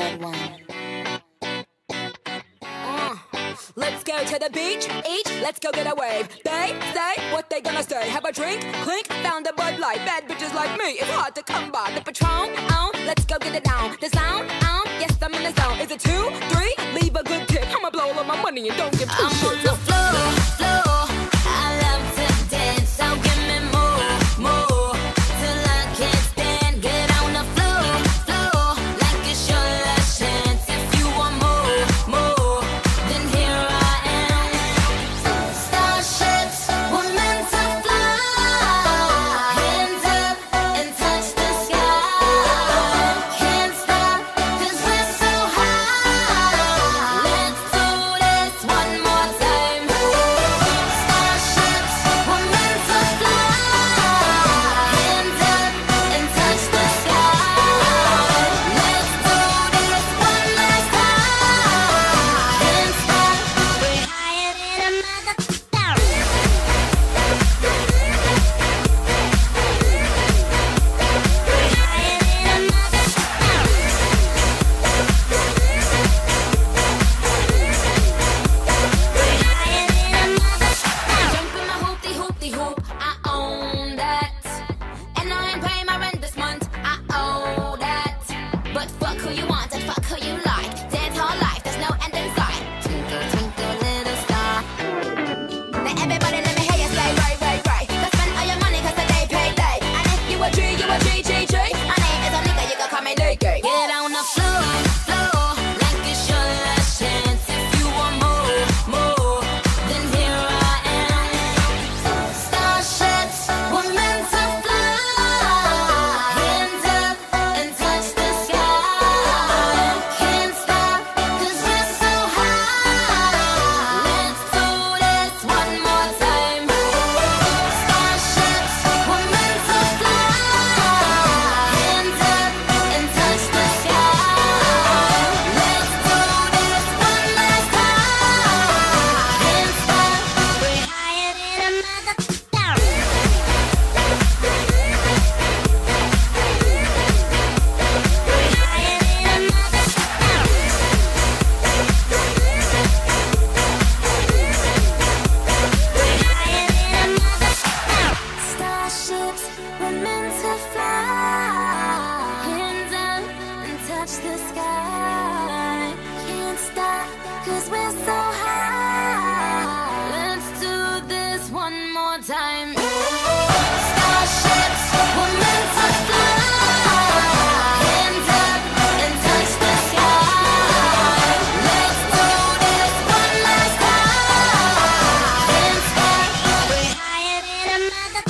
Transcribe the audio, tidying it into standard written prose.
good one. Let's go to the beach, let's go get a wave. They say what they gonna say. Have a drink, clink, found a Bud Light. Bad bitches like me, it's hard to come by. The Patron, let's go get it down. The sound, yes I'm in the zone. Is it 2, 3? Leave a good tip. I'ma blow all of my money and don't give two shits. I'm on the floor, I love to dance, so give me more, till I can't stand. Get on the floor, like it's your last chance. If you want more, then here I am. Starships were meant to fly. Hands up and touch the sky. Can't stop 'cause we're so high. Let's do this one more time. Starships were meant to fly. Hands up and touch the sky. Let's do this one last time. Can't stop. We're higher than a mother. Jump in my hoopty hoop, I own that. And I ain't paying my rent this month, I owe that. But fuck who you want and fuck who you like. Dance all life, there's no end in sight. Twinkle, twinkle, little star. Now everybody let me hear you say right. Go spend all your money 'cause today payday. And if you a G, you a G. My name is a nigga, you can call me Nigga. Get on the floor, like it's your last chance. If you want more, then here I am. Starships were meant to fly. Hands up and touch the sky. Can't stop 'cause we're so high. Let's do this one more time. Starships were meant to fly. Hands up and touch the sky. Let's do this one last time. Can't stop. We're higher than a mother. Starships were meant to fly. Hands up and touch the sky. Can't stop 'cause we're so high. Let's do this one more time. Starships were meant to fly. Hands up and touch the sky. Let's do this one last time. Can't stop. We're higher than a mother.